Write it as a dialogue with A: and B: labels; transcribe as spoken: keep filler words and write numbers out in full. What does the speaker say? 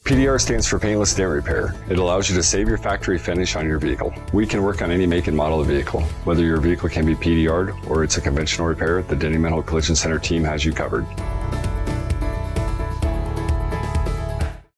A: P D R stands for Paintless Dent Repair. It allows you to save your factory finish on your vehicle. We can work on any make and model of vehicle. Whether your vehicle can be P D R'd or it's a conventional repair, the Denny Menholt Collision Center team has you covered.